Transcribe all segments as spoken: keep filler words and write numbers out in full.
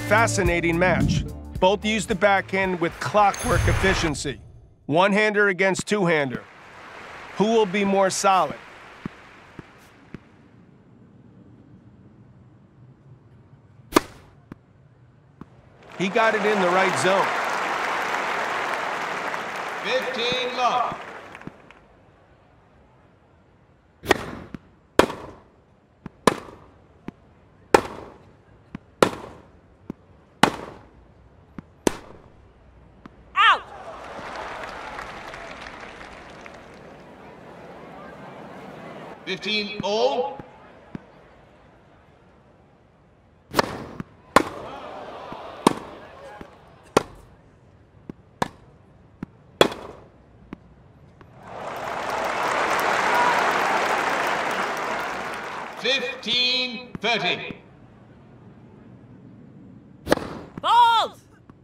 fascinating match. Both use the backhand with clockwork efficiency. One-hander against two-hander. Who will be more solid? He got it in the right zone. fifteen love. Out! fifteen all. fifteen thirty. Balls!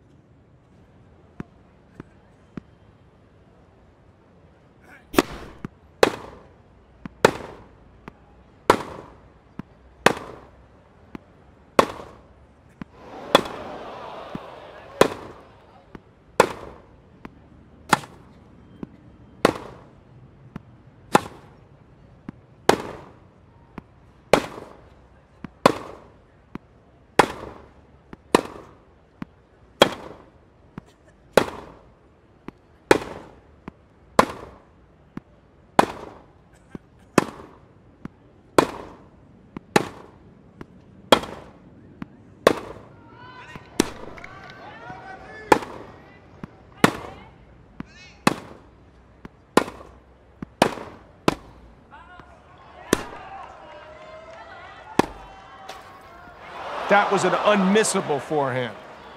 That was an unmissable forehand.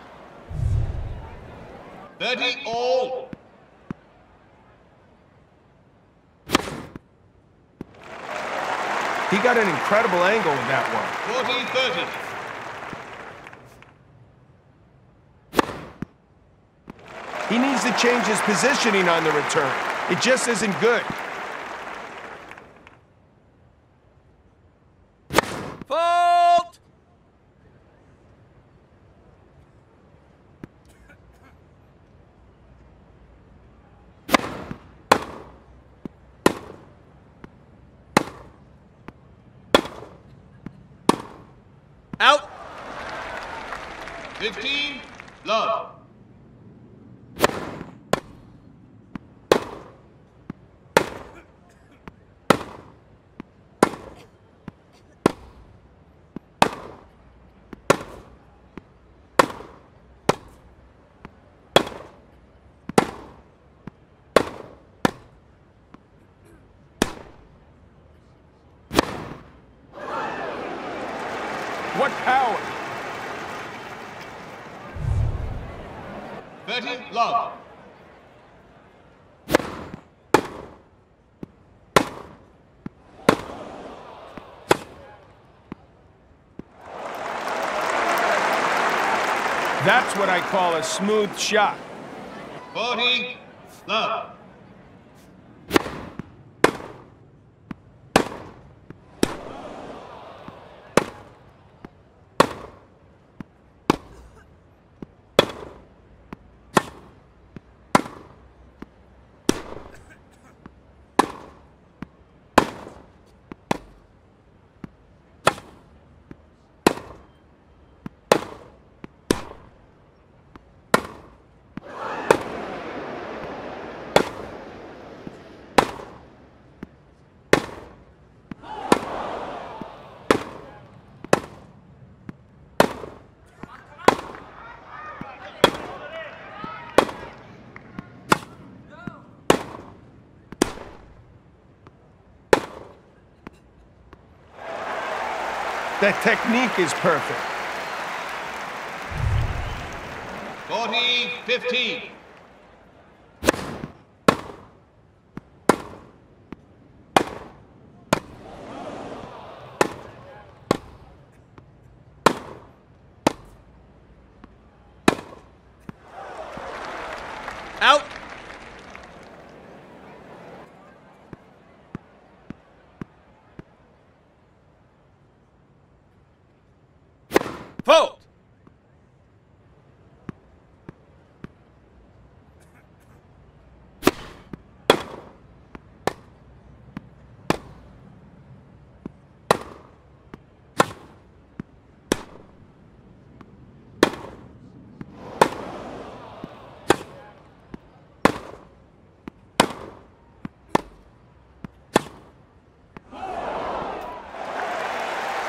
thirty all. He got an incredible angle with that one. forty thirty. He needs to change his positioning on the return. It just isn't good. Fault! Out! fifteen love. What power! thirty love. That's what I call a smooth shot. forty love. The technique is perfect. forty fifteen. Out! Fault!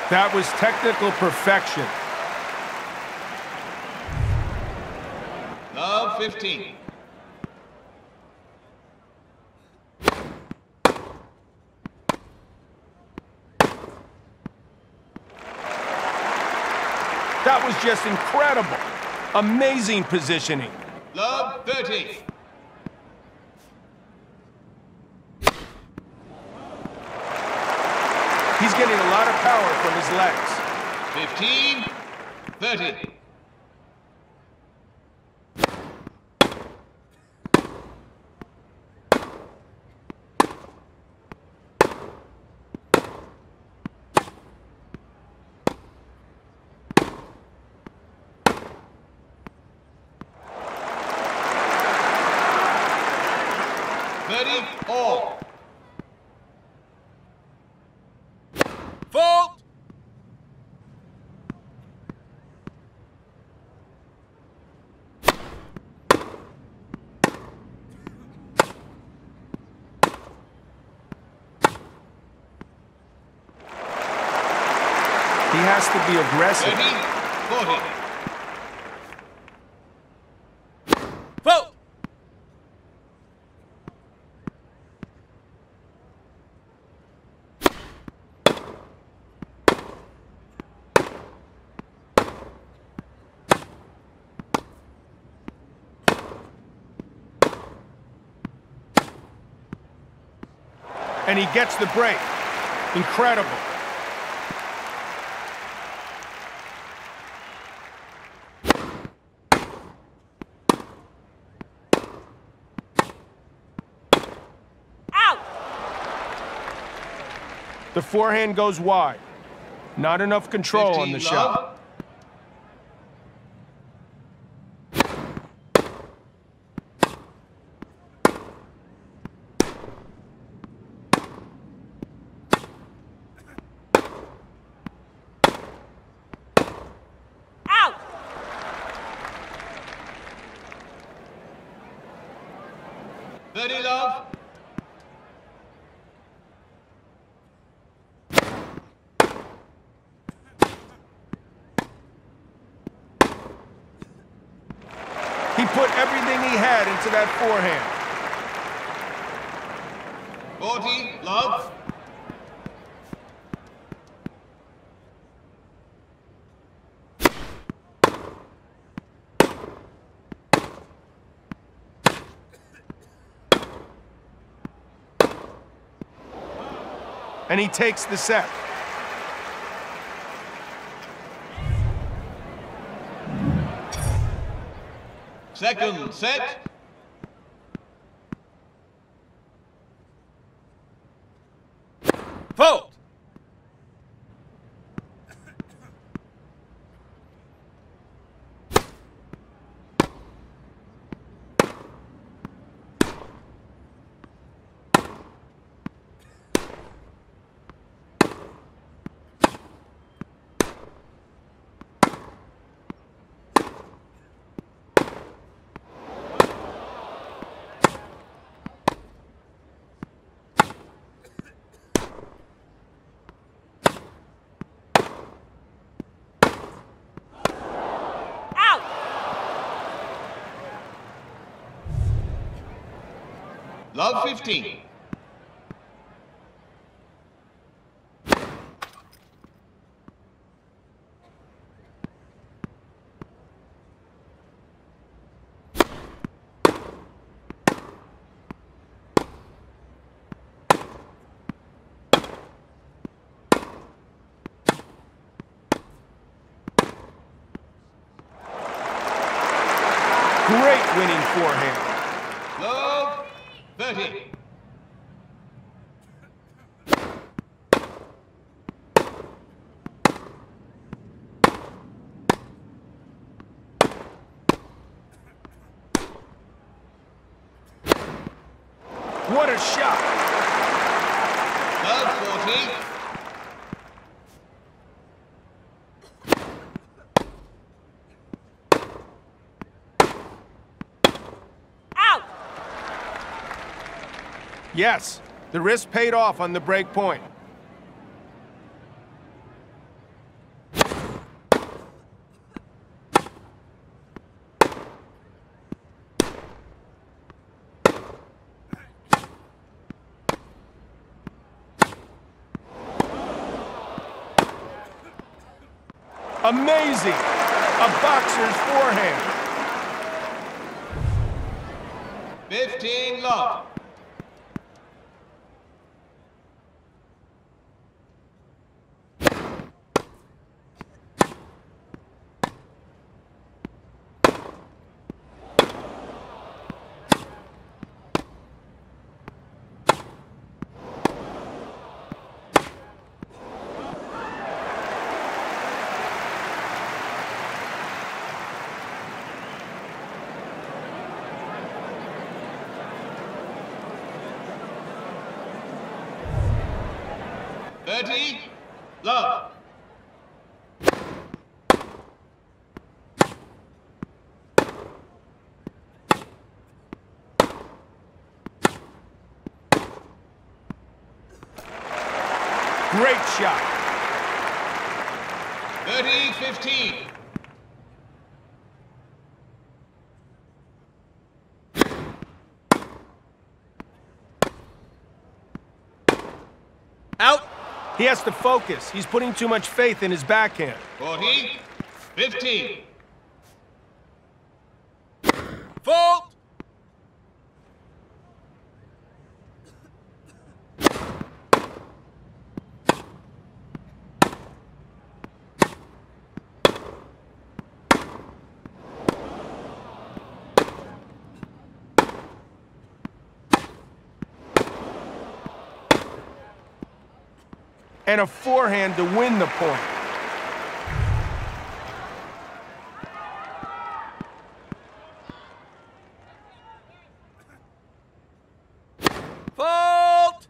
That was technical perfection. Love fifteen. That was just incredible. Amazing positioning. Love thirty. He's getting a lot of power from his legs. fifteen, thirty. thirty, all. Fault! He has to be aggressive. thirty, forty. Fault! And he gets the break. Incredible. Out! The forehand goes wide. Not enough control on the fifteen, shot. love. Out! thirty, love. He put everything he had into that forehand. forty, love. And he takes the set. Second set. Fault! Out! Love fifteen. Great winning forehand. Love thirty. What a shot. Love forty. Out! Yes, the risk paid off on the break point. Amazing! A boxer's forehand. fifteen love. thirty love. Great shot. thirty fifteen. Out. He has to focus. He's putting too much faith in his backhand. forty fifteen. Fault. And a forehand to win the point. Fault.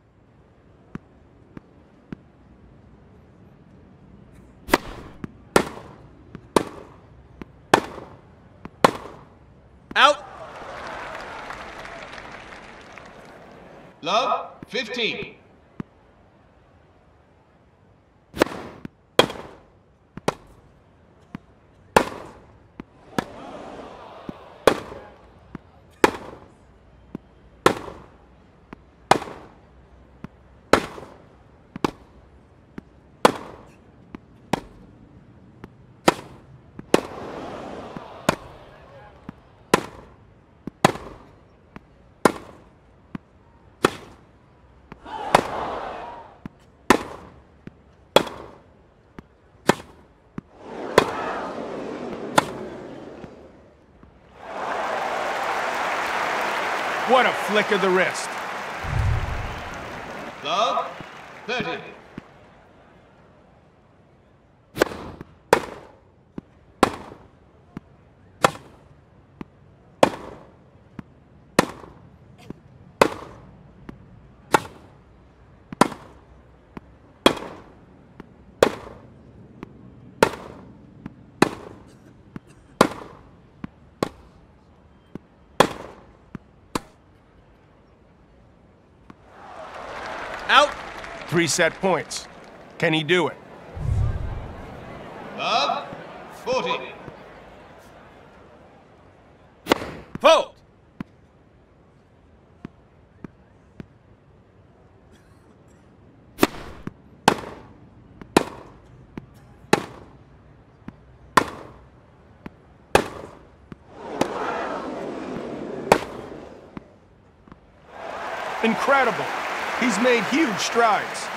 Out. Love fifteen. What a flick of the wrist. Love thirty. Out. Three set points. Can he do it? Love forty. Fault. Incredible. He's made huge strides.